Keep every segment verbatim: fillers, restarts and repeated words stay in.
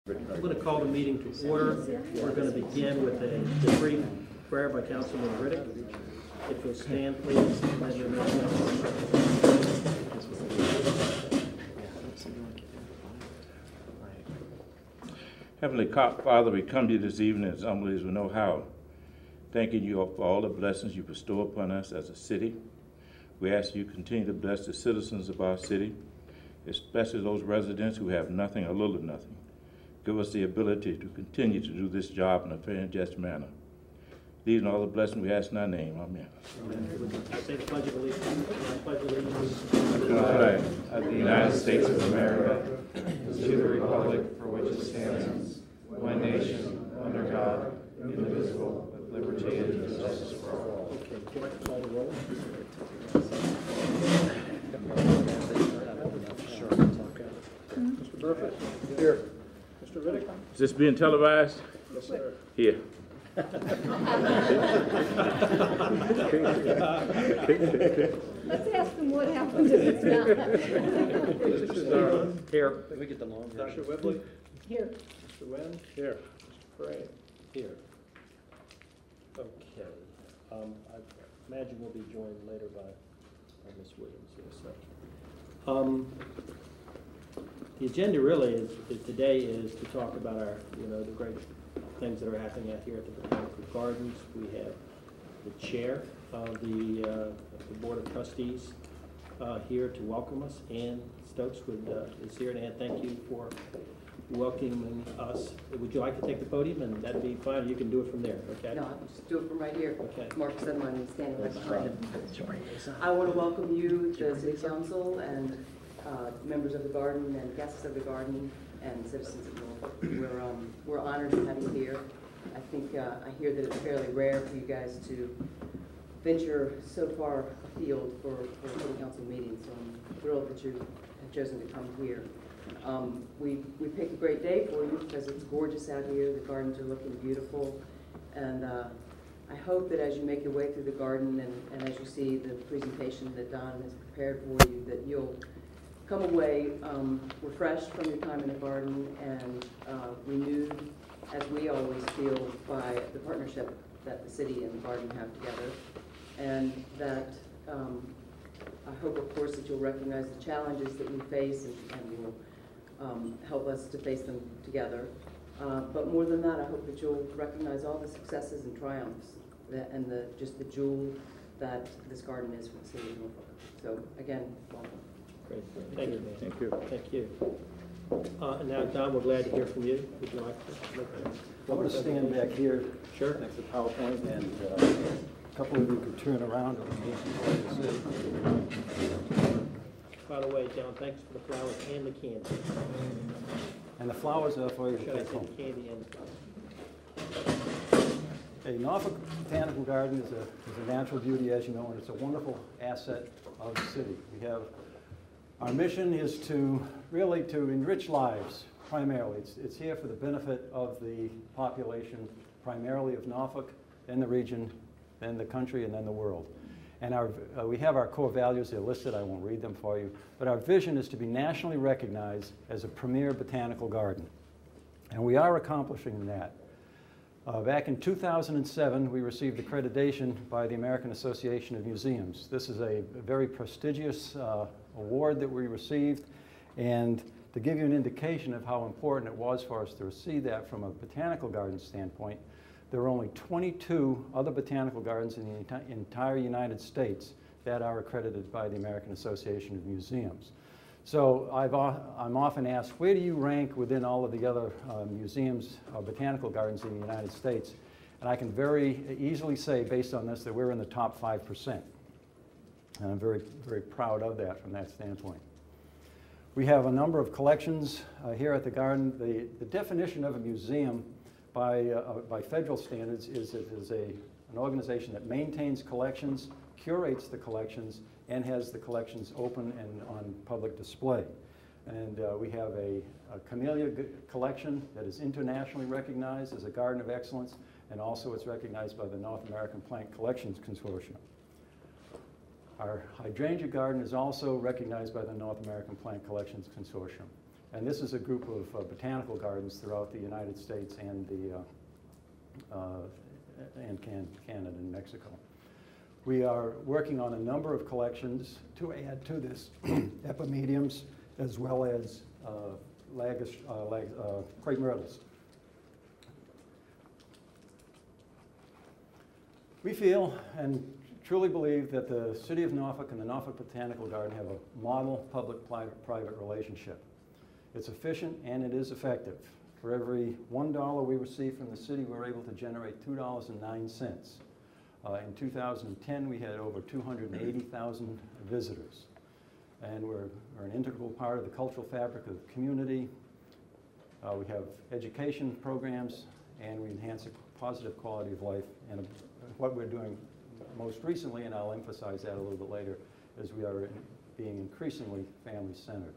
I'm going to call the meeting to order. We're going to begin with a the brief prayer by Councilman Riddick. If you'll stand, please. As your Heavenly Father, we come to you this evening as humbly as we know how, thanking you for all the blessings you bestow upon us as a city. We ask you to continue to bless the citizens of our city, especially those residents who have nothing or little or nothing. Give us the ability to continue to do this job in a fair and just manner. These are all the blessings we ask in our name. Amen. Amen. I say the Pledge of Allegiance. I pledge allegiance to the flag of the United States of America, to the republic for which it stands, one nation, under God, indivisible, with liberty and justice for all. Okay, Clerk, call the roll. Mister Burford? Here. Mister Riddick? Is this being televised? Yes, sir. Here. Let's ask them what happened if it's not. Mister Here. Did we get the long Doctor Whibley? Here. Mister Wynn? Here. Mister Frey? Here. Okay. Um, I imagine we'll be joined later by, by Miz Williams here. So, um, the agenda really is, is today is to talk about our, you know, the great things that are happening out here at the Botanical Gardens. We have the chair of the, uh, the Board of Trustees uh, here to welcome us. Ann Stokes would, uh, is here. And Ann, thank you for welcoming us. Would you like to take the podium? And that'd be fine. You can do it from there, okay? No, I'll just do it from right here. Okay. Mark said mine, standing right behind him. I want to welcome you, the City Council, and uh, members of the garden, and guests of the garden, and citizens of Norfolk. We're, um, we're honored to have you here. I think, uh, I hear that it's fairly rare for you guys to venture so far afield for, for a City Council meeting, so I'm thrilled that you have chosen to come here. Um, we, we picked a great day for you because it's gorgeous out here. The gardens are looking beautiful. And uh, I hope that as you make your way through the garden and, and as you see the presentation that Don has prepared for you, that you'll come away um, refreshed from your time in the garden and uh, renewed, as we always feel, by the partnership that the city and the garden have together. And that um, I hope, of course, that you'll recognize the challenges that we face and, and will um, help us to face them together. Uh, but more than that, I hope that you'll recognize all the successes and triumphs that, and the, just the jewel that this garden is for the city of Norfolk. So again, welcome. Great. Thank you. Thank you. Thank you. Uh, and now, Don, we're glad to hear from you. Would you like to make a... I'm going to stand back here Sure. next to PowerPoint, and uh, a couple of you can turn around. By the way, John, thanks for the flowers and the candy. And the flowers are for you to Should I take say home. the candy and the flowers? A Norfolk Botanical Garden is a, is a natural beauty, as you know, and it's a wonderful asset of the city. We have, our mission is to really to enrich lives, primarily. It's, it's here for the benefit of the population, primarily of Norfolk, then the region, then the country, and then the world. And our, uh, we have our core values. They're listed. I won't read them for you. But our vision is to be nationally recognized as a premier botanical garden. And we are accomplishing that. Uh, back in two thousand seven, we received accreditation by the American Association of Museums. This is a very prestigious uh, award that we received. And to give you an indication of how important it was for us to receive that from a botanical garden standpoint, there are only twenty-two other botanical gardens in the enti- entire United States that are accredited by the American Association of Museums. So I've, I'm often asked, where do you rank within all of the other uh, museums or botanical gardens in the United States? And I can very easily say, based on this, that we're in the top five percent. And I'm very, very proud of that from that standpoint. We have a number of collections uh, here at the garden. The, the definition of a museum by, uh, by federal standards is it is a, an organization that maintains collections, curates the collections, and has the collections open and on public display. And uh, we have a, a camellia collection that is internationally recognized as a garden of excellence, and also it's recognized by the North American Plant Collections Consortium. Our hydrangea garden is also recognized by the North American Plant Collections Consortium. And this is a group of uh, botanical gardens throughout the United States and, the, uh, uh, and can Canada and Mexico. We are working on a number of collections to add to this, epimediums, as well as uh, Lagus, uh, lag, uh, crepe myrtles. We feel and truly believe that the City of Norfolk and the Norfolk Botanical Garden have a model public-private relationship. It's efficient and it is effective. For every one dollar we receive from the city, we're able to generate two dollars and nine cents. Uh, in two thousand ten, we had over two hundred eighty thousand visitors. And we're, we're an integral part of the cultural fabric of the community. Uh, we have education programs, and we enhance a positive quality of life. And uh, what we're doing most recently, and I'll emphasize that a little bit later, is we are being increasingly family-centered.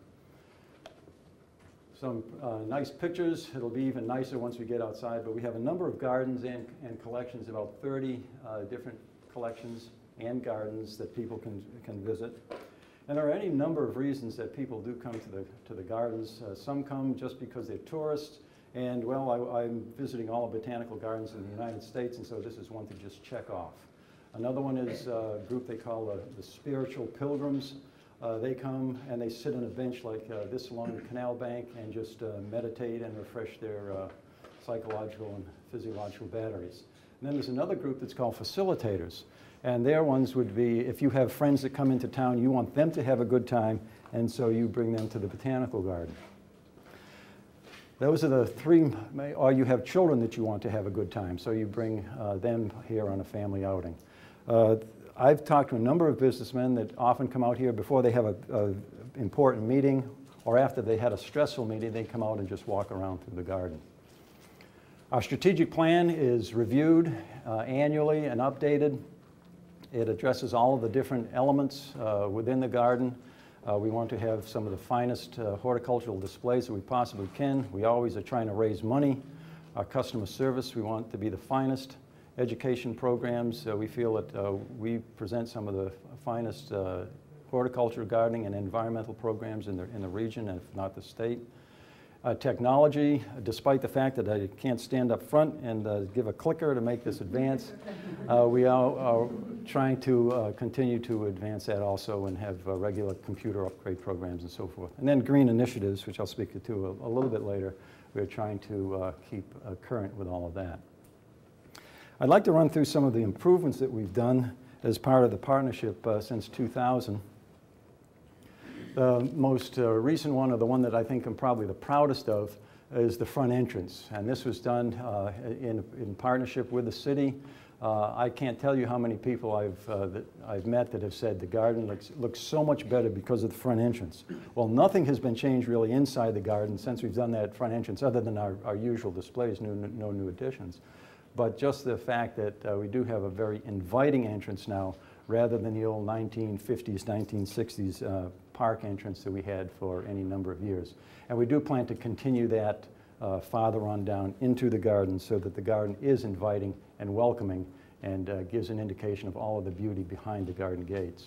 Some uh, nice pictures. It'll be even nicer once we get outside, but we have a number of gardens and, and collections, about thirty uh, different collections and gardens that people can, can visit. And there are any number of reasons that people do come to the, to the gardens. Uh, some come just because they're tourists, and well, I, I'm visiting all the botanical gardens in the United States, and so this is one to just check off. Another one is a group they call uh, the spiritual pilgrims. Uh, they come and they sit on a bench like uh, this along the canal bank and just uh, meditate and refresh their uh, psychological and physiological batteries. And then there's another group that's called facilitators. And their ones would be, if you have friends that come into town, you want them to have a good time, and so you bring them to the botanical garden. Those are the three, or you have children that you want to have a good time, so you bring uh, them here on a family outing. Uh, I've talked to a number of businessmen that often come out here before they have an important meeting, or after they had a stressful meeting, they come out and just walk around through the garden. Our strategic plan is reviewed uh, annually and updated. It addresses all of the different elements uh, within the garden. Uh, we want to have some of the finest uh, horticultural displays that we possibly can. We always are trying to raise money. Our customer service, we want to be the finest. Education programs, uh, we feel that uh, we present some of the finest uh, horticulture, gardening, and environmental programs in the, in the region, if not the state. Uh, technology, despite the fact that I can't stand up front and uh, give a clicker to make this advance, uh, we are, are trying to uh, continue to advance that also and have uh, regular computer upgrade programs and so forth. And then green initiatives, which I'll speak to a, a little bit later, we're trying to uh, keep uh, current with all of that. I'd like to run through some of the improvements that we've done as part of the partnership uh, since two thousand. The most uh, recent one, or the one that I think I'm probably the proudest of, is the front entrance. And this was done uh, in, in partnership with the city. Uh, I can't tell you how many people I've, uh, that I've met that have said the garden looks, looks so much better because of the front entrance. Well, nothing has been changed really inside the garden since we've done that front entrance, other than our, our usual displays, new, no new additions. But just the fact that uh, we do have a very inviting entrance now, rather than the old nineteen fifties, nineteen sixties uh, park entrance that we had for any number of years. And we do plan to continue that uh, farther on down into the garden so that the garden is inviting and welcoming and uh, gives an indication of all of the beauty behind the garden gates.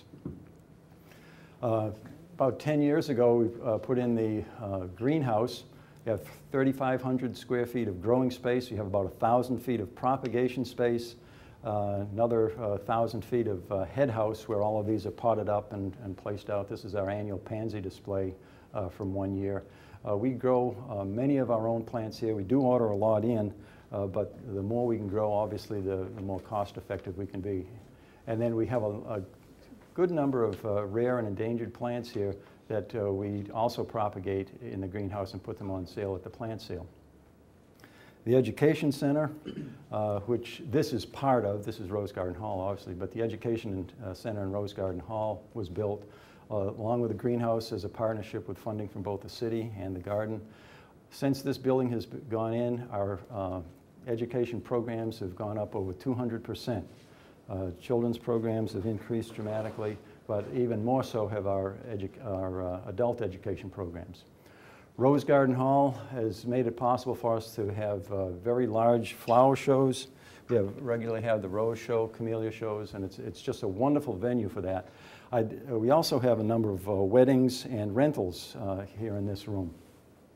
Uh, about ten years ago, we uh, put in the uh, greenhouse. We have thirty-five hundred square feet of growing space. We have about one thousand feet of propagation space, uh, another uh, one thousand feet of uh, head house where all of these are potted up and, and placed out. This is our annual pansy display uh, from one year. Uh, we grow uh, many of our own plants here. We do order a lot in, uh, but the more we can grow, obviously, the, the more cost-effective we can be. And then we have a, a good number of uh, rare and endangered plants here that uh, we also propagate in the greenhouse and put them on sale at the plant sale. The Education Center, uh, which this is part of, this is Rose Garden Hall obviously, but the Education uh, Center in Rose Garden Hall was built uh, along with the greenhouse as a partnership with funding from both the city and the garden. Since this building has gone in, our uh, education programs have gone up over two hundred percent. Uh, children's programs have increased dramatically, but even more so have our, edu our uh, adult education programs. Rose Garden Hall has made it possible for us to have uh, very large flower shows. We have, regularly have the rose show, camellia shows, and it's, it's just a wonderful venue for that. I'd, uh, we also have a number of uh, weddings and rentals uh, here in this room.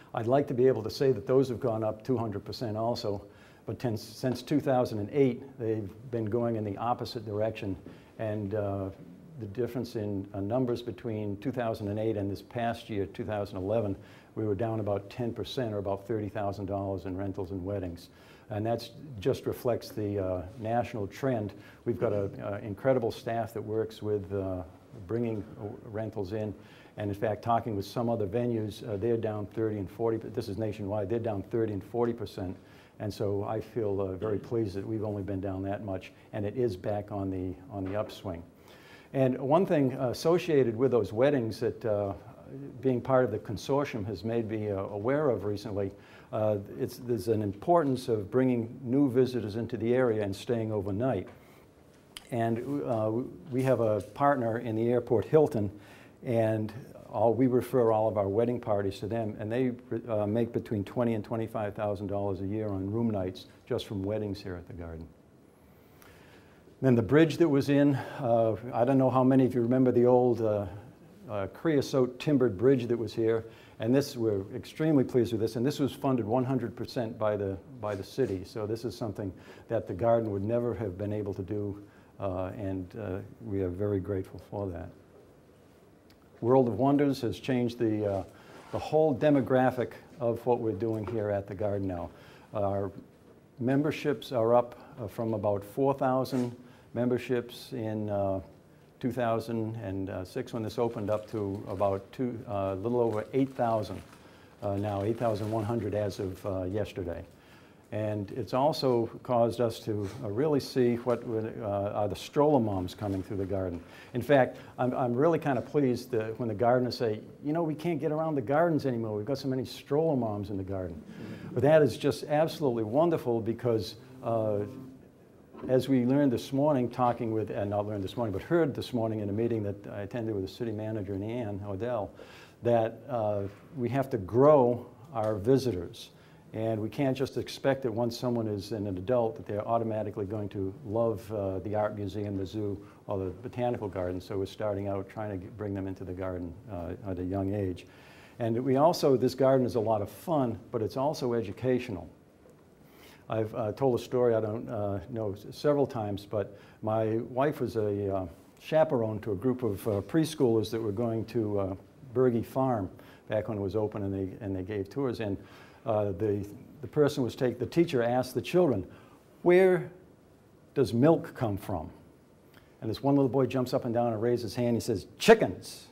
I'd like to be able to say that those have gone up two hundred percent also, but ten, since two thousand eight, they've been going in the opposite direction, and uh, the difference in uh, numbers between two thousand eight and this past year, two thousand eleven, we were down about ten percent, or about thirty thousand dollars in rentals and weddings. And that just reflects the uh, national trend. We've got an incredible staff that works with uh, bringing rentals in. And in fact, talking with some other venues, uh, they're down thirty and forty, this is nationwide, they're down thirty and forty percent. And so I feel uh, very pleased that we've only been down that much, and it is back on the, on the upswing. And one thing associated with those weddings that uh, being part of the consortium has made me uh, aware of recently, uh, it's, there's an importance of bringing new visitors into the area and staying overnight. And uh, we have a partner in the airport, Hilton, and all, we refer all of our wedding parties to them, and they uh, make between twenty thousand dollars and twenty-five thousand dollars a year on room nights just from weddings here at the Garden. Then the bridge that was in, uh, I don't know how many of you remember the old uh, uh, creosote timbered bridge that was here, and this, we're extremely pleased with this, and this was funded one hundred percent by the, by the city, so this is something that the Garden would never have been able to do, uh, and uh, we are very grateful for that. World of Wonders has changed the, uh, the whole demographic of what we're doing here at the Garden now. Our memberships are up uh, from about four thousand memberships in uh, two thousand six when this opened, up to about two, a uh, little over eight thousand uh, now, eight thousand one hundred as of uh, yesterday. And it's also caused us to uh, really see what uh, are the stroller moms coming through the Garden. In fact, I'm, I'm really kind of pleased that when the gardeners say, you know, we can't get around the gardens anymore. We've got so many stroller moms in the Garden. Mm-hmm. But that is just absolutely wonderful, because uh, as we learned this morning, talking with, and not learned this morning, but heard this morning in a meeting that I attended with the city manager and Ann Odell, that uh, we have to grow our visitors. And we can't just expect that once someone is an adult that they're automatically going to love uh, the art museum, the zoo, or the botanical garden. So we're starting out trying to get, bring them into the Garden uh, at a young age. And we also, this Garden is a lot of fun, but it's also educational. I've uh, told a story, I don't uh, know, several times, but my wife was a uh, chaperone to a group of uh, preschoolers that were going to uh, Berge Farm back when it was open, and they, and they gave tours. And Uh, the, the person was take, the teacher asked the children, where does milk come from? And this one little boy jumps up and down and raises his hand. He says, chickens.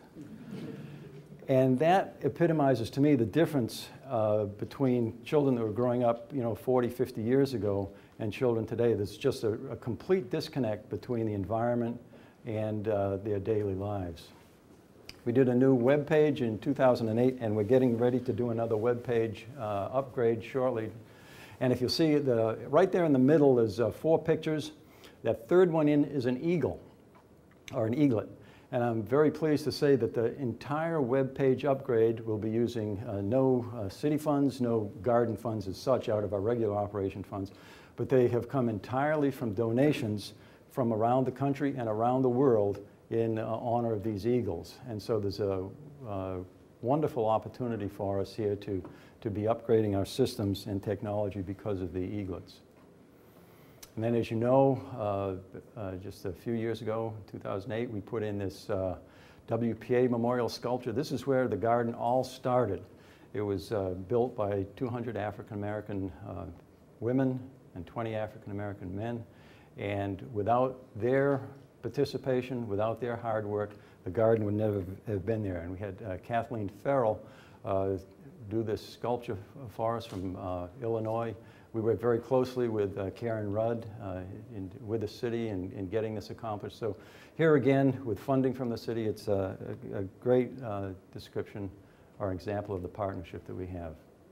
And that epitomizes to me the difference uh, between children that were growing up, you know, forty, fifty years ago and children today. There's just a, a complete disconnect between the environment and uh, their daily lives. We did a new web page in two thousand eight, and we're getting ready to do another web page uh, upgrade shortly. And if you'll see, the, right there in the middle is uh, four pictures. That third one in is an eagle, or an eaglet. And I'm very pleased to say that the entire web page upgrade will be using uh, no uh, city funds, no garden funds as such out of our regular operation funds, but they have come entirely from donations from around the country and around the world in uh, honor of these eagles. And so there's a uh, wonderful opportunity for us here to, to be upgrading our systems and technology because of the eaglets. And then, as you know, uh, uh, just a few years ago, two thousand eight, we put in this uh, W P A memorial sculpture. This is where the Garden all started. It was uh, built by two hundred African-American uh, women and twenty African-American men. And without their participation, without their hard work, the Garden would never have been there. And we had uh, Kathleen Farrell uh, do this sculpture for us from uh, Illinois. We worked very closely with uh, Karen Rudd uh, in, with the city in, in getting this accomplished. So here again, with funding from the city, it's a, a, a great uh, description or example of the partnership that we have.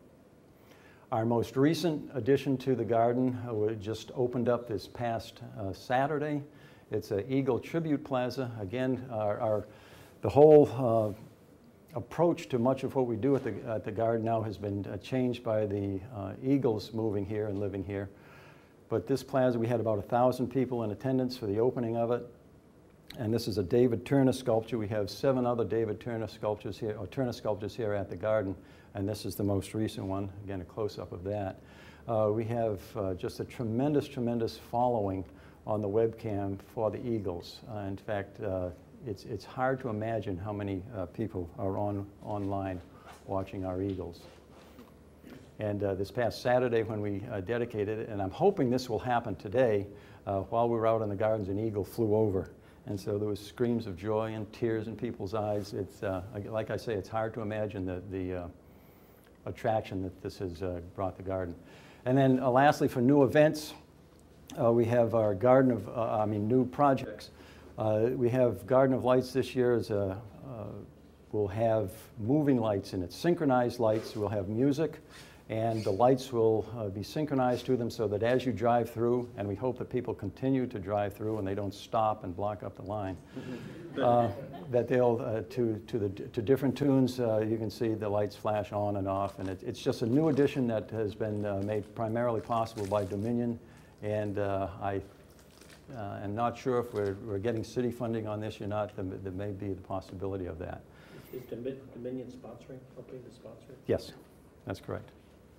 Our most recent addition to the Garden uh, just opened up this past uh, Saturday. It's an Eagle Tribute Plaza. Again, our, our, the whole uh, approach to much of what we do at the, at the Garden now has been uh, changed by the uh, Eagles moving here and living here. But this plaza, we had about a thousand people in attendance for the opening of it. And this is a David Turner sculpture. We have seven other David Turner sculptures here, or Turner sculptures here at the garden, and this is the most recent one. Again, a close-up of that. Uh, we have uh, just a tremendous, tremendous following on the webcam for the Eagles. Uh, in fact, uh, it's, it's hard to imagine how many uh, people are on, online watching our Eagles. And uh, this past Saturday when we uh, dedicated it, and I'm hoping this will happen today, uh, while we were out in the gardens, an eagle flew over. And so there was screams of joy and tears in people's eyes. It's, uh, like I say, it's hard to imagine the, the uh, attraction that this has uh, brought the garden. And then uh, lastly, for new events, uh, we have our Garden of, uh, I mean, new projects. Uh, we have Garden of Lights this year. As a, uh, we'll have moving lights in it, synchronized lights. We'll have music, and the lights will uh, be synchronized to them so that as you drive through, and we hope that people continue to drive through and they don't stop and block up the line, uh, that they'll, uh, to, to, the, to different tunes, uh, you can see the lights flash on and off. And it, it's just a new addition that has been uh, made primarily possible by Dominion. And uh, I uh, am not sure if we're, we're getting city funding on this or not. There, there may be the possibility of that. Is Dominion sponsoring, helping to sponsor it? Yes, that's correct.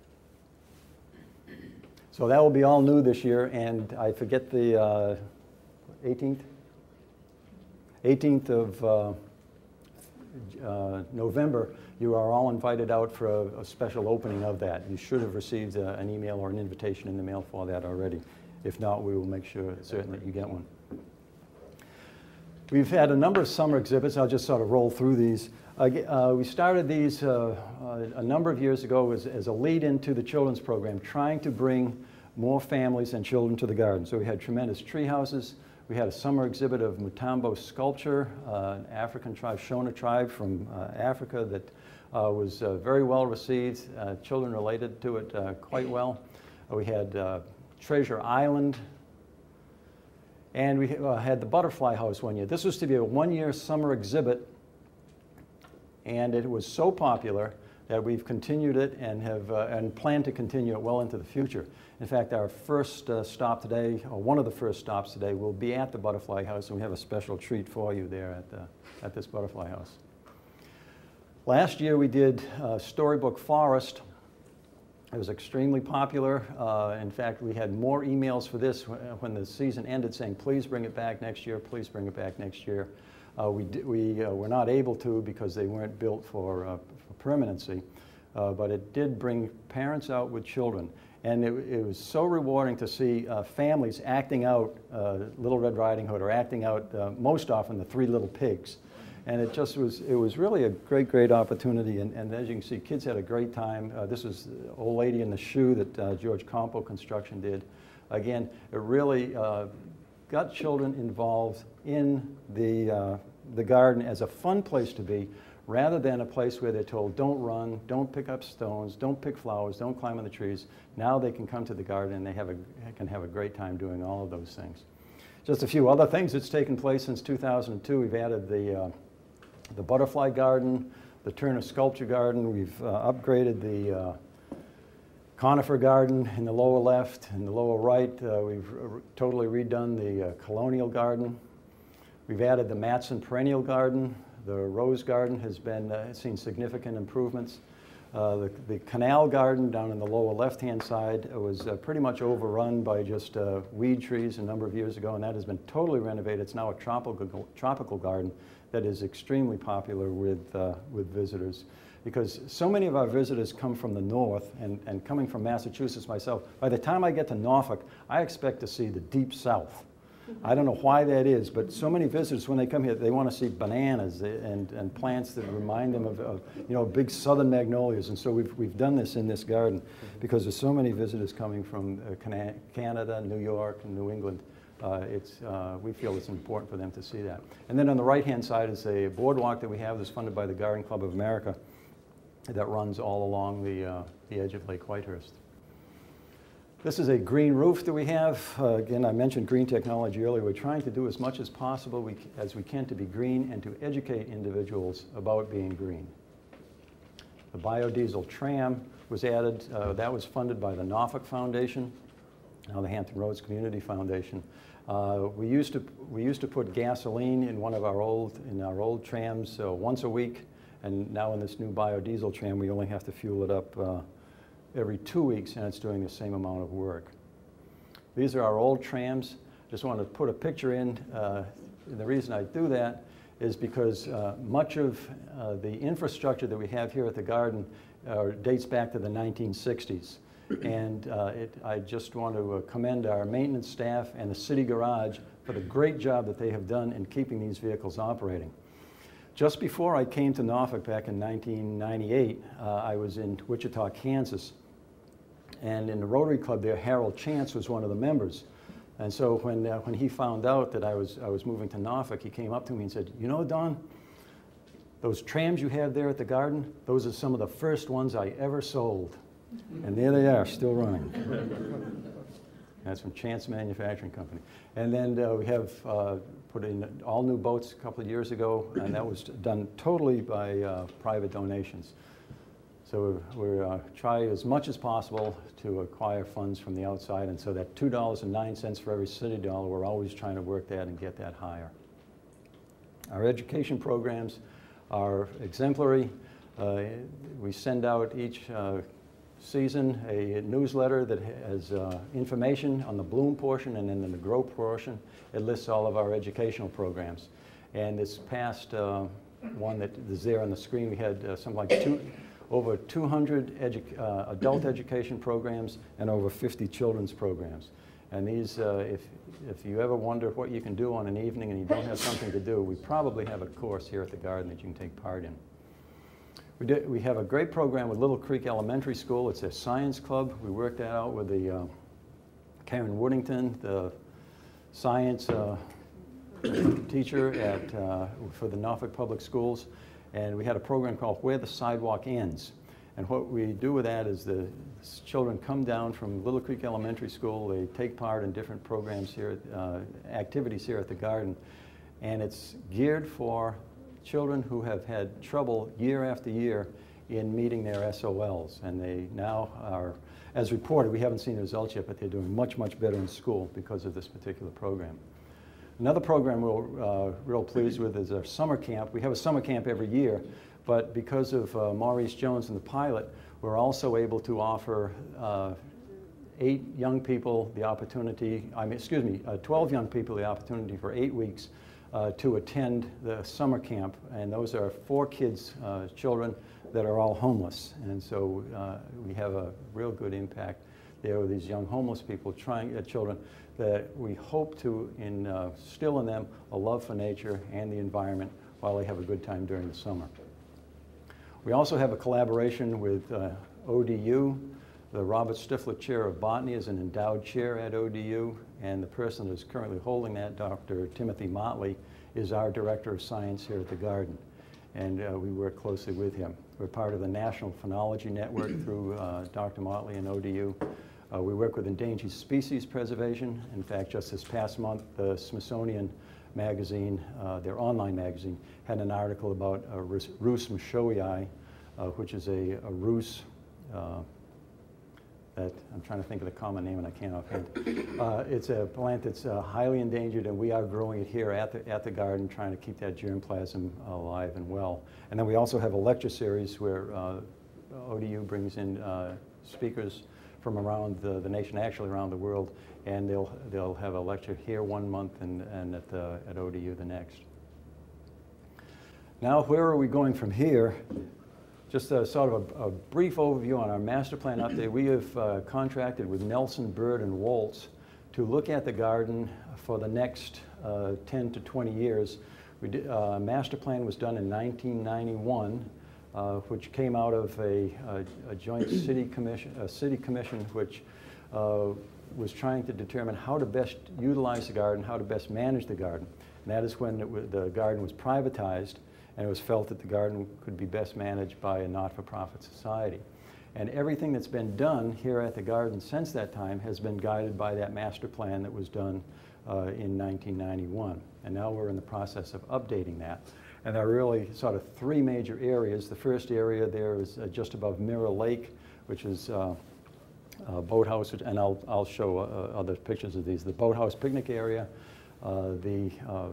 So that will be all new this year, and I forget the uh, eighteenth? eighteenth of uh, uh, November, you are all invited out for a, a special opening of that. You should have received a, an email or an invitation in the mail for that already. If not, we will make sure certain that you get one. We've had a number of summer exhibits. I'll just sort of roll through these. Uh, uh, we started these uh, uh, a number of years ago as, as a lead into the children's program, trying to bring more families and children to the garden. So we had tremendous tree houses. We had a summer exhibit of Mutombo sculpture, uh, an African tribe, Shona tribe from uh, Africa that uh, was uh, very well received. Uh, children related to it uh, quite well. Uh, we had uh, Treasure Island, and we uh, had the Butterfly House one year. This was to be a one-year summer exhibit, and it was so popular that we've continued it and have uh, and plan to continue it well into the future. In fact, our first uh, stop today, or one of the first stops today, will be at the Butterfly House, and we have a special treat for you there at, the, at this Butterfly House. Last year we did uh, Storybook Forest. It was extremely popular. Uh, in fact, we had more emails for this when the season ended saying, please bring it back next year, please bring it back next year. Uh, we d we uh, were not able to because they weren't built for, uh, for permanency, uh, but it did bring parents out with children. And it, it was so rewarding to see uh, families acting out uh, Little Red Riding Hood, or acting out uh, most often the Three Little Pigs. And it just was, it was really a great, great opportunity. And, and as you can see, kids had a great time. Uh, this was the Old Lady in the Shoe that uh, George Compo Construction did. Again, it really uh, got children involved in the, uh, the garden as a fun place to be, rather than a place where they're told, don't run, don't pick up stones, don't pick flowers, don't climb on the trees. Now they can come to the garden and they have a, can have a great time doing all of those things. Just a few other things that's taken place since two thousand two. We've added the, uh, the Butterfly Garden, the Turner Sculpture Garden. We've uh, upgraded the uh, Conifer Garden in the lower left. In the lower right, uh, we've totally redone the uh, Colonial Garden. We've added the Matson Perennial Garden. The Rose Garden has been uh, seen significant improvements. Uh, the, the Canal Garden down in the lower left-hand side was uh, pretty much overrun by just uh, weed trees a number of years ago, and that has been totally renovated. It's now a tropical, tropical garden that is extremely popular with, uh, with visitors, because so many of our visitors come from the north, and, and coming from Massachusetts myself, by the time I get to Norfolk, I expect to see the deep south. I don't know why that is, but so many visitors, when they come here, they want to see bananas and, and plants that remind them of, of, you know, big southern magnolias. And so we've, we've done this in this garden because there's so many visitors coming from uh, Canada, New York, and New England. Uh, it's, uh, we feel it's important for them to see that. And then on the right-hand side is a boardwalk that we have that's funded by the Garden Club of America that runs all along the, uh, the edge of Lake Whitehurst. This is a green roof that we have. Uh, again, I mentioned green technology earlier. We're trying to do as much as possible we, as we can to be green and to educate individuals about being green. The biodiesel tram was added. Uh, that was funded by the Norfolk Foundation. now the Hampton Roads Community Foundation. Uh, we used to we used to put gasoline in one of our old in our old trams uh, once a week, and now in this new biodiesel tram we only have to fuel it up uh, every two weeks, and it's doing the same amount of work. These are our old trams. Just want to put a picture in. Uh, and the reason I do that is because uh, much of uh, the infrastructure that we have here at the garden uh, dates back to the nineteen sixties. And uh, it, I just want to uh, commend our maintenance staff and the city garage for the great job that they have done in keeping these vehicles operating. Just before I came to Norfolk back in nineteen ninety-eight, uh, I was in Wichita, Kansas. And in the Rotary Club there, Harold Chance was one of the members. And so when, uh, when he found out that I was, I was moving to Norfolk, he came up to me and said, "You know, Don, those trams you have there at the garden, those are some of the first ones I ever sold." And there they are, still running. That's from Chance Manufacturing Company. And then uh, we have uh, put in all new boats a couple of years ago, and that was done totally by uh, private donations. So we're uh, trying as much as possible to acquire funds from the outside, and so that two dollars and nine cents for every city dollar, we're always trying to work that and get that higher. Our education programs are exemplary. Uh, we send out each uh, season a newsletter that has uh, information on the bloom portion, and then in the grow portion it lists all of our educational programs. And this past uh, one that is there on the screen, we had uh, something like two, over two hundred edu uh, adult education programs and over fifty children's programs. And these, uh, if, if you ever wonder what you can do on an evening and you don't have something to do, we probably have a course here at the garden that you can take part in. We, did, we have a great program with Little Creek Elementary School. It's a science club. We worked that out with the uh, Karen Woodington, the science uh, teacher at, uh, for the Norfolk Public Schools. And we had a program called Where the Sidewalk Ends. And what we do with that is the children come down from Little Creek Elementary School. They take part in different programs here, uh, activities here at the garden. And it's geared for children who have had trouble year after year in meeting their S O Ls. And they now are, as reported, we haven't seen the results yet, but they're doing much, much better in school because of this particular program. Another program we're uh, real pleased with is our summer camp. We have a summer camp every year, but because of uh, Maurice Jones and the pilot, we're also able to offer uh, eight young people the opportunity, I mean, excuse me, uh, twelve young people the opportunity for eight weeks Uh, to attend the summer camp, and those are four kids, uh, children that are all homeless, and so uh, we have a real good impact there with these young homeless people, trying uh, children that we hope to instill uh, in them a love for nature and the environment while they have a good time during the summer. We also have a collaboration with uh, O D U. The Robert Stifler Chair of Botany is an endowed chair at O D U, and the person that is currently holding that, Doctor Timothy Motley, is our Director of Science here at the Garden, and uh, we work closely with him. We're part of the National Phenology Network through uh, Doctor Motley and O D U. Uh, we work with endangered species preservation. In fact, just this past month, the Smithsonian magazine, uh, their online magazine, had an article about uh, Rus moshoii, uh, which is a, a rus, uh, that I'm trying to think of the common name and I can't offhand. Uh, it's a plant that's uh, highly endangered, and we are growing it here at the, at the garden, trying to keep that germplasm alive and well. And then we also have a lecture series where uh, O D U brings in uh, speakers from around the, the nation, actually around the world, and they'll, they'll have a lecture here one month and, and at, the, at O D U the next. Now, where are we going from here? Just a sort of a, a brief overview on our master plan update. We have uh, contracted with Nelson, Bird, and Waltz to look at the garden for the next uh, ten to twenty years. We did, uh, master plan was done in nineteen ninety-one, uh, which came out of a, a, a joint city commission, a city commission which uh, was trying to determine how to best utilize the garden, how to best manage the garden. And that is when it, the garden was privatized, and it was felt that the garden could be best managed by a not-for-profit society. And everything that's been done here at the garden since that time has been guided by that master plan that was done uh, in nineteen ninety-one. And now we're in the process of updating that. And there are really sort of three major areas. The first area there is uh, just above Mirror Lake, which is uh, uh, boathouse, and I'll, I'll show uh, other pictures of these. The boathouse picnic area, uh, the uh,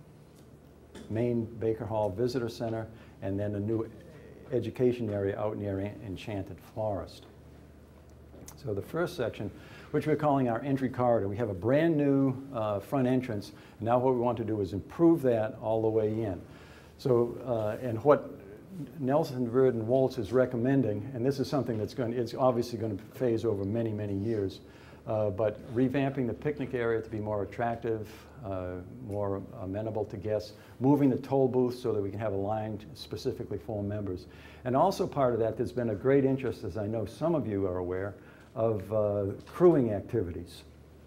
main Baker Hall Visitor Center, and then a new education area out near Enchanted Forest. So the first section, which we're calling our entry corridor, we have a brand new uh, front entrance. Now what we want to do is improve that all the way in. So, uh, and what Nelson, Bird, and Waltz is recommending, and this is something that's going, it's obviously going to phase over many, many years, uh, but revamping the picnic area to be more attractive, uh, more amenable to guests, moving the toll booth so that we can have a line specifically for members. And also part of that, there's been a great interest, as I know some of you are aware, of uh, crewing activities.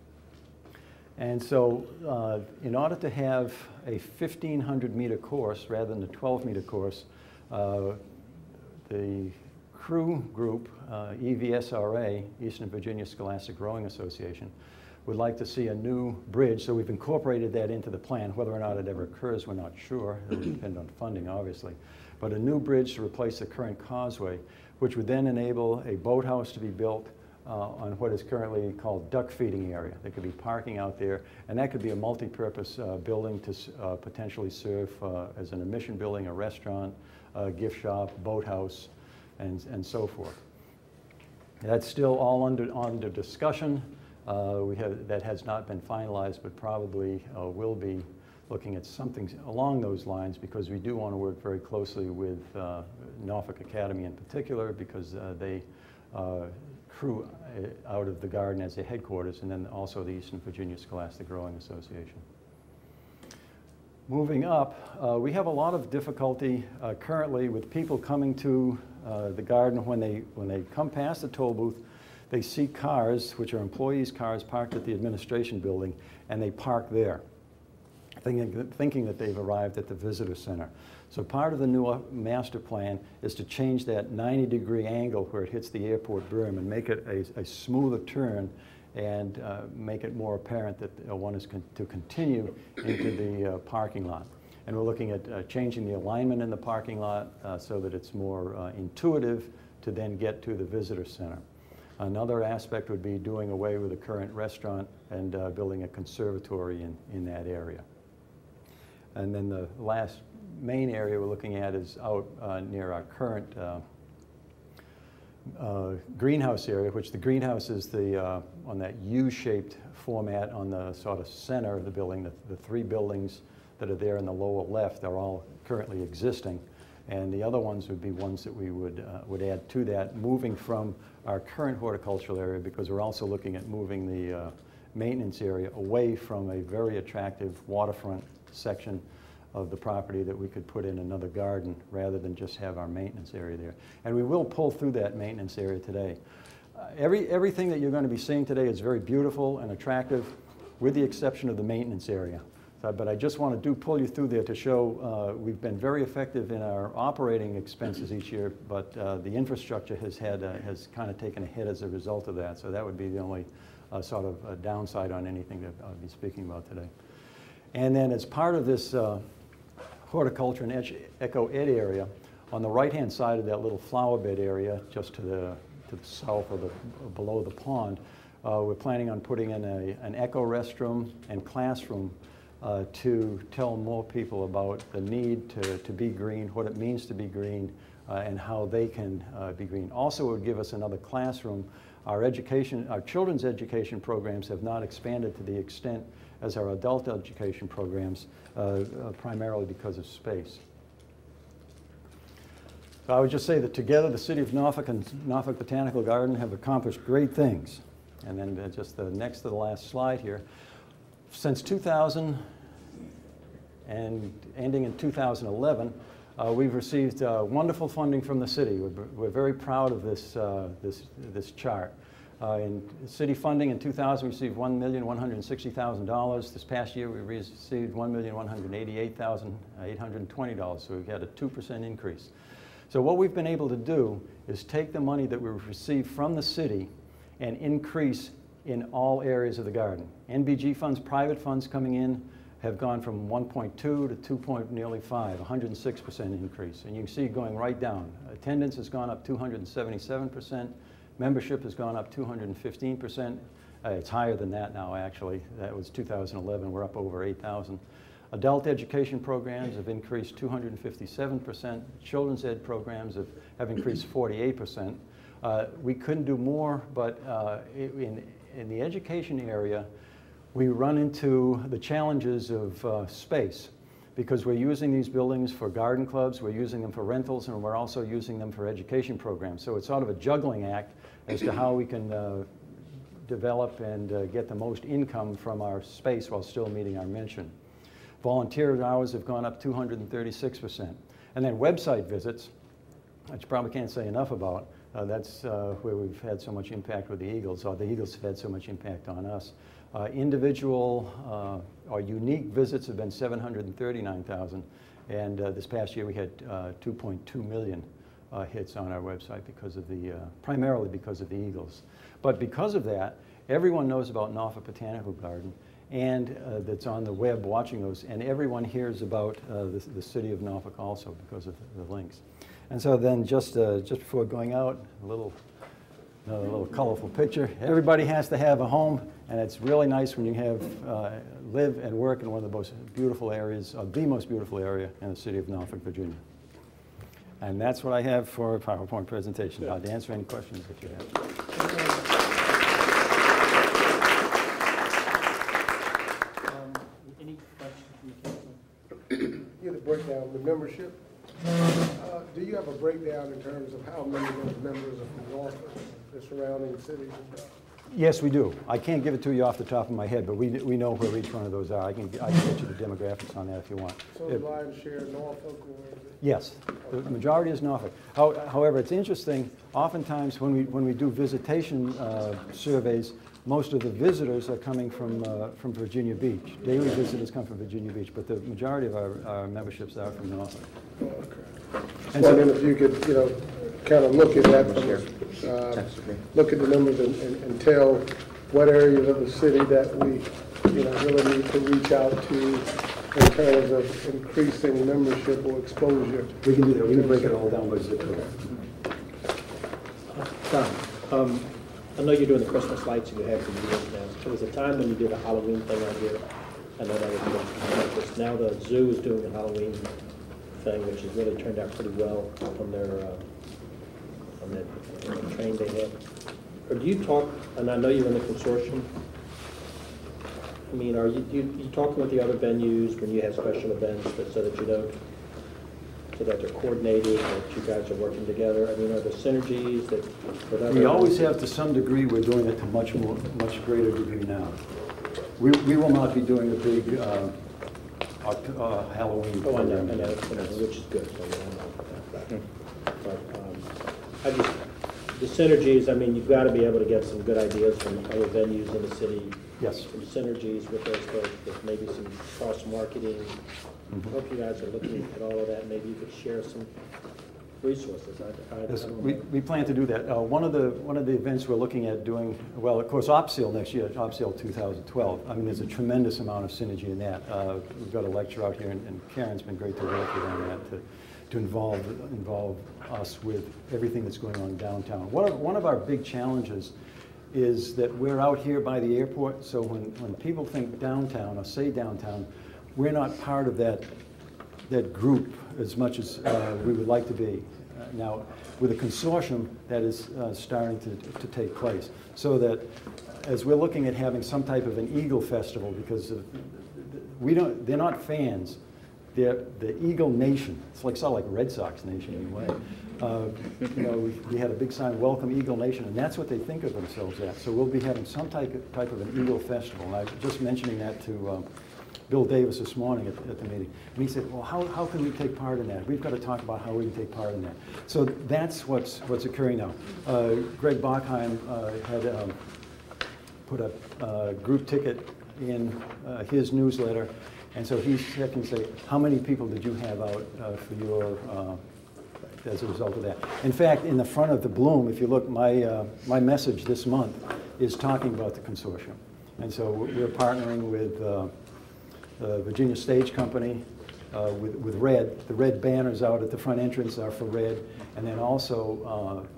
And so uh, in order to have a fifteen hundred meter course rather than a twelve meter course, uh, the crew group, uh, E V S R A, Eastern Virginia Scholastic Rowing Association, would like to see a new bridge. So we've incorporated that into the plan. Whether or not it ever occurs, we're not sure. It will depend on funding, obviously. But a new bridge to replace the current causeway, which would then enable a boathouse to be built Uh, on what is currently called duck feeding area. There could be parking out there, and that could be a multi-purpose uh, building to uh, potentially serve uh, as an admission building, a restaurant, a gift shop, boathouse, and, and so forth. That's still all under, under discussion. Uh, we have, that has not been finalized, but probably uh, will be looking at something along those lines, because we do want to work very closely with uh, Norfolk Academy in particular, because uh, they uh, crew out of the garden as their headquarters, and then also the Eastern Virginia Scholastic Rowing Association. Moving up, uh, we have a lot of difficulty uh, currently with people coming to uh, the garden. When they, when they come past the toll booth, they see cars, which are employees' cars, parked at the administration building, and they park there, thinking, thinking that they've arrived at the visitor center. So part of the new master plan is to change that ninety degree angle where it hits the airport berm and make it a, a smoother turn, and uh, make it more apparent that uh, one is con to continue into the uh, parking lot. And we're looking at uh, changing the alignment in the parking lot uh, so that it's more uh, intuitive to then get to the visitor center. Another aspect would be doing away with the current restaurant and uh, building a conservatory in, in that area. And then the last main area we're looking at is out uh, near our current uh, uh, greenhouse area, which the greenhouse is the, uh, on that U-shaped format on the sort of center of the building. The, the three buildings that are there in the lower left are all currently existing, and the other ones would be ones that we would, uh, would add to that, moving from our current horticultural area, because we're also looking at moving the uh, maintenance area away from a very attractive waterfront section of the property that we could put in another garden rather than just have our maintenance area there. And we will pull through that maintenance area today. Uh, every, everything that you're going to be seeing today is very beautiful and attractive, with the exception of the maintenance area. So, but I just want to do pull you through there to show uh, we've been very effective in our operating expenses each year, but uh, the infrastructure has, had, uh, has kind of taken a hit as a result of that. So that would be the only uh, sort of uh, downside on anything that I'll be speaking about today. And then as part of this uh, horticulture and eco ed area, on the right-hand side of that little flower bed area, just to the, to the south of the, below the pond, uh, we're planning on putting in a, an eco restroom and classroom uh, to tell more people about the need to, to be green, what it means to be green, uh, and how they can uh, be green. Also, it would give us another classroom. Our education, our children's education programs have not expanded to the extent as our adult education programs, uh, uh, primarily because of space. So I would just say that together the City of Norfolk and Norfolk Botanical Garden have accomplished great things. And then uh, just the next to the last slide here. Since two thousand and ending in two thousand eleven, uh, we've received uh, wonderful funding from the city. We're, we're very proud of this, uh, this, this chart. Uh, in city funding in two thousand, we received one million one hundred sixty thousand dollars. This past year, we received one million one hundred eighty-eight thousand eight hundred twenty dollars, so we've had a two percent increase. So what we've been able to do is take the money that we've received from the city and increase in all areas of the garden. N B G funds, private funds coming in, have gone from one point two to two point nearly five, one hundred six percent increase. And you can see going right down. Attendance has gone up two hundred seventy-seven percent. Membership has gone up two hundred fifteen percent. Uh, it's higher than that now, actually. That was two thousand eleven. We're up over eight thousand. Adult education programs have increased two hundred fifty-seven percent. Children's ed programs have, have increased forty-eight percent. Uh, we couldn't do more, but uh, in, in the education area, we run into the challenges of uh, space, because we're using these buildings for garden clubs, we're using them for rentals, and we're also using them for education programs. So it's sort of a juggling act as to how we can uh, develop and uh, get the most income from our space while still meeting our mission. Volunteer hours have gone up two hundred thirty-six percent. And then website visits, which you probably can't say enough about. Uh, that's uh, where we've had so much impact with the Eagles, or the Eagles have had so much impact on us. Uh, individual uh, or unique visits have been seven hundred thirty-nine thousand, and uh, this past year we had uh, two point two million uh, hits on our website because of the, uh, primarily because of the Eagles. But because of that, everyone knows about Norfolk Botanical Garden, and uh, that's on the web watching those, and everyone hears about uh, the, the city of Norfolk also because of the links. And so then just, uh, just before going out, a little, another little colorful picture. Everybody has to have a home, and it's really nice when you have, uh, live and work in one of the most beautiful areas, or the most beautiful area in the city of Norfolk, Virginia. And that's what I have for a PowerPoint presentation. I'll answer any questions that you have. You have a breakdown of the membership. Uh, do you have a breakdown in terms of how many of those members are from Norfolk, the surrounding cities? Yes, we do. I can't give it to you off the top of my head, but we, we know where each one of those are. I can, I can get you the demographics on that if you want. So the lion's share Norfolk, or is it? Yes, the majority is Norfolk. How, however, it's interesting, oftentimes when we, when we do visitation uh, surveys, most of the visitors are coming from, uh, from Virginia Beach. Daily visitors come from Virginia Beach, but the majority of our, our memberships are from Norfolk. Okay. And Wondering so, if you could, you know, kind of look at that, from, uh, look at the numbers and, and, and tell what areas of the city that we, you know, really need to reach out to in terms of increasing membership or exposure. we can do that. We can break it all down by zip code. Tom, um, I know you're doing the Christmas lights and you have for years now. There was a time when you did a Halloween thing out here. I know that was just now the zoo is doing a Halloween thing, which has really turned out pretty well on their uh, on that uh, train they have. Or do you talk? And I know you're in the consortium. I mean, are you you, you talking with the other venues when you have special events, but so that you don't, so that they're coordinated, that you guys are working together? I mean, are there synergies that? With other We always events? have, to some degree. We're doing it to much more, much greater degree now. We, we will not be doing a big uh, uh, Halloween Oh, I know, program. I know, I know, which is good. So, I know that. But um, I just, the synergies, I mean, you've got to be able to get some good ideas from other venues in the city. Yes. Some synergies with those folks, with maybe some cross-marketing. I hope you guys are looking at all of that. Maybe you could share some resources. I, I, Yes, I don't we, know. we plan to do that. Uh, one of the one of the events we're looking at doing, well, of course, OpSale next year, OpSale two thousand twelve. I mean, there's a tremendous amount of synergy in that. Uh, we've got a lecture out here, and, and Karen's been great to work with on that to, to involve involve us with everything that's going on downtown. One of one of our big challenges is that we're out here by the airport. So when when people think downtown or say downtown, we're not part of that that group as much as uh, we would like to be. Uh, now, with a consortium, that is uh, starting to, to take place. So that as we're looking at having some type of an Eagle Festival, because of, we don't, they're not fans, they're the Eagle Nation. It's like sort of like Red Sox Nation in a way. Uh, you know, we, we had a big sign, Welcome Eagle Nation, and that's what they think of themselves as. So we'll be having some type of, type of an Eagle Festival. And I was just mentioning that to um, Bill Davis this morning at, at the meeting. And he said, well, how, how can we take part in that? We've got to talk about how we can take part in that. So that's what's, what's occurring now. Uh, Greg Bachheim uh, had um, put a uh, group ticket in uh, his newsletter. And so he's checking to say, how many people did you have out uh, for your, uh, as a result of that? In fact, in the front of the Bloom, if you look, my, uh, my message this month is talking about the consortium. And so we're partnering with uh, the Virginia Stage Company, uh, with, with Red. The red banners out at the front entrance are for Red. And then also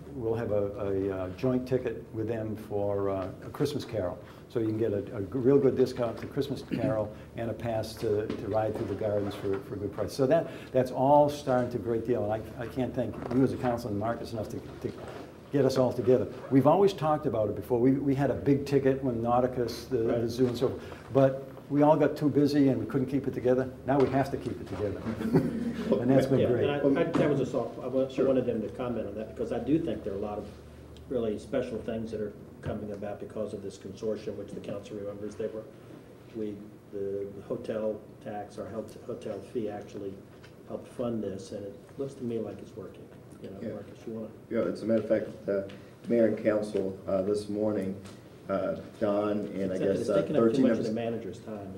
we'll have a, a uh, joint ticket with them for uh, a Christmas Carol. So you can get a, a real good discount to Christmas Carol and a pass to, to ride through the gardens for, for a good price. So that, that's all starting to a great deal. And I, I can't thank you as a council and Marcus enough to, to get us all together. We've always talked about it before. We, we had a big ticket when Nauticus, the, right. the zoo and so forth. But we all got too busy and we couldn't keep it together. Now we have to keep it together. And that's been yeah, great. And I, I, that was a soft, I wanted, sure. wanted them to comment on that because I do think there are a lot of really special things that are coming about because of this consortium, which the council remembers. They were, we, the, the hotel tax, our hotel fee actually helped fund this, and it looks to me like it's working. You know, yeah. Marcus, you want to? Yeah, as a matter of fact, the mayor and council uh, this morning, uh, Don and I guess it's uh, taking up too thirteen much of of his the manager's time.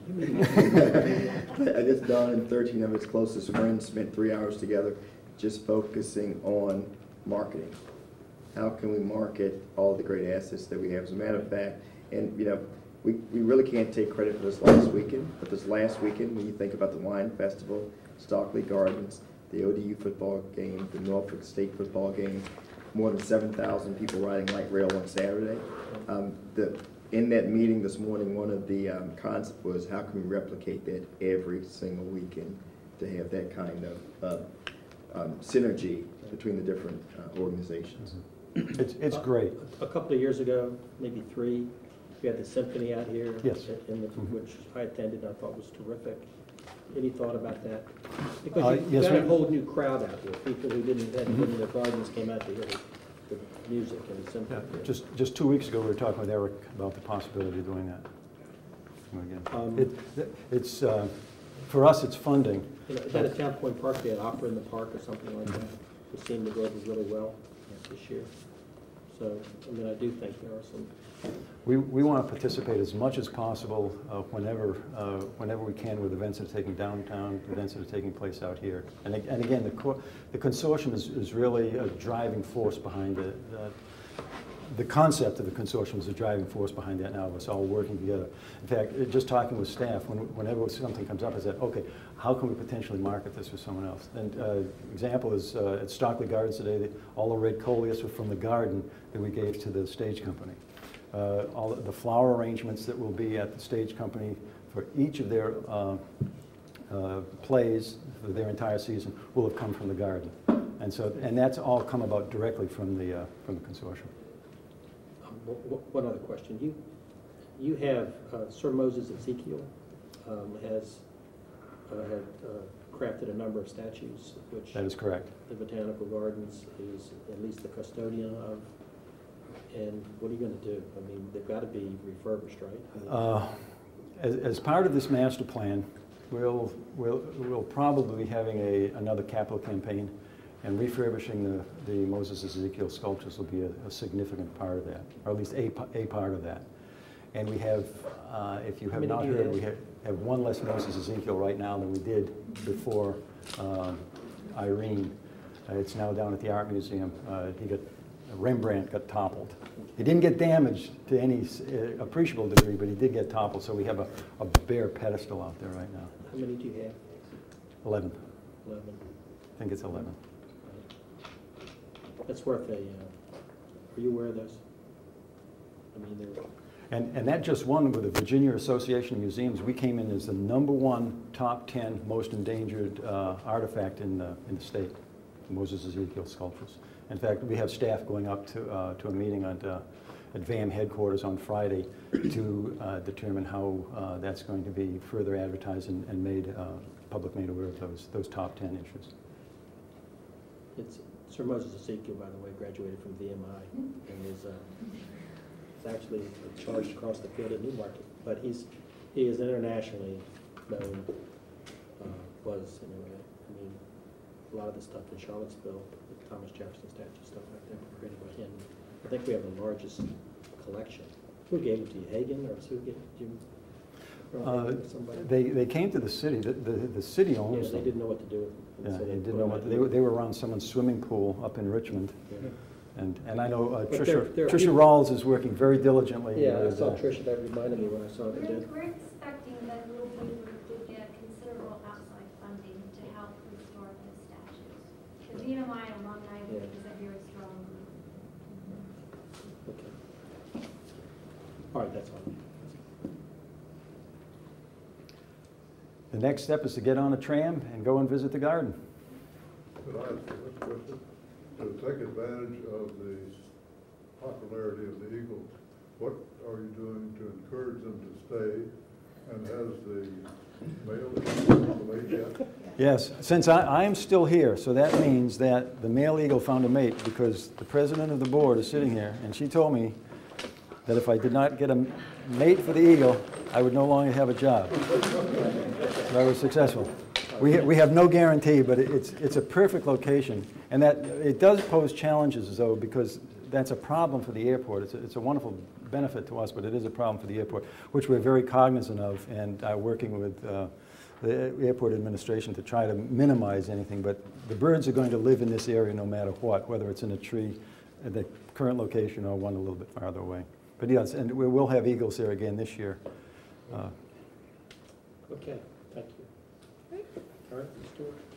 I guess Don and thirteen of his closest friends spent three hours together, just focusing on marketing. How can we market all the great assets that we have? As a matter of fact, and you know, we, we really can't take credit for this last weekend, but this last weekend, when you think about the wine festival, Stockley Gardens, the O D U football game, the Norfolk State football game, more than seven thousand people riding light rail on Saturday. Um, the, in that meeting this morning, one of the um, concepts was how can we replicate that every single weekend to have that kind of uh, um, synergy between the different uh, organizations. Mm-hmm. It's, it's great. A, a couple of years ago, maybe three, we had the symphony out here. Yes. In the, mm-hmm. Which I attended and I thought was terrific. Any thought about that? Because Uh, you yes, got we- a whole new crowd out here. People who didn't have Mhm. in their gardens came out to hear the, the music and the symphony. Yeah, just, just two weeks ago, we were talking with Eric about the possibility of doing that. Again, Um, it, it's, uh, for us, it's funding. You know, at a Town Point Park, they had opera in the park or something like that. It seemed to go over really well this year. So, I mean, I do think there are some. We, we want to participate as much as possible uh, whenever, uh, whenever we can with events that are taking downtown, events that are taking place out here. And, ag- and again, the, co the consortium is, is really a driving force behind it. Uh, the concept of the consortium is a driving force behind that now, of us all working together. In fact, it- just talking with staff, when, whenever something comes up, I said, okay, how can we potentially market this with someone else? And uh, example is uh, at Stockley Gardens today, the, all the red coleus were from the garden that we gave to the stage company. Uh, all the flower arrangements that will be at the stage company for each of their uh, uh, plays for their entire season will have come from the garden. And so, and that's all come about directly from the, uh, from the consortium. Um, one other question. You, you have, uh, Sir Moses Ezekiel um, has uh, had uh, crafted a number of statues, which That is correct. the Botanical Gardens is at least the custodian of. And what are you going to do? I mean, they've got to be refurbished, right? I mean, Uh, as, as part of this master plan, we'll, we'll, we'll probably be having a, another capital campaign, and refurbishing the, the Moses Ezekiel sculptures will be a, a significant part of that, or at least a, a part of that. And we have, uh, if you have not you heard, have? we have, have one less Moses Ezekiel right now than we did before um, Irene. Uh, it's now down at the Art Museum. Uh, he got Rembrandt got toppled. He didn't get damaged to any uh, appreciable degree, but he did get toppled, so we have a, a bare pedestal out there right now. How many do you have? Eleven. Eleven. I think it's eleven. That's worth a, uh, are you aware of those? I mean, they're... And, and that just won with the Virginia Association of Museums. We came in as the number one top ten most endangered uh, artifact in the, in the state, Moses Ezekiel sculptures. In fact, we have staff going up to, uh, to a meeting at, uh, at V A M headquarters on Friday to uh, determine how uh, that's going to be further advertised and, and made, uh, public made aware of those, those top ten issues. It's, Sir Moses Ezekiel, by the way, graduated from V M I and is, uh, is actually charged across the field at Newmarket. But he's, he is internationally known, uh, was anyway. I mean, a lot of the stuff in Charlottesville, the Thomas Jefferson statue, stuff like that, were created by him. I think we have the largest collection. Who gave it to you, Hagen, or who gave it to you? Uh, they, they came to the city. The, the, the city owns Yeah, them. they didn't know what to do with them. Yeah, So they they didn't put know them what, out they, here. were- they were around someone's swimming pool up in Richmond. Yeah. And, and I know uh, But Tricia, there- there are Tricia people- Rawls is working very diligently. Yeah, I with, saw uh, Tricia, that reminded me when I saw it. We're, Did. we're expecting that we'll be able to get considerable outside funding to help restore the statues. The V M I alumni Yeah. is a very strong group. All right, that's all. The next step is to get on a tram and go and visit the garden. Could I ask a question? To take advantage of the popularity of the Eagles, what are you doing to encourage them to stay? And has the male found a mate yet? Yes, since I, I am still here, so that means that the male eagle found a mate, because the president of the board is sitting here, and she told me that if I did not get a mate for the eagle, I would no longer have a job. So I was successful. We, ha we have no guarantee, but it, it's, it's a perfect location. And that it does pose challenges, though, because that's a problem for the airport. It's a, it's a wonderful benefit to us, but it is a problem for the airport, which we're very cognizant of and are working with uh, the airport administration to try to minimize anything. But the birds are going to live in this area no matter what, whether it's in a tree at the current location or one a little bit farther away. But yes, and we will have eagles there again this year. Uh, Okay, thank you. All right, Miz Stewart.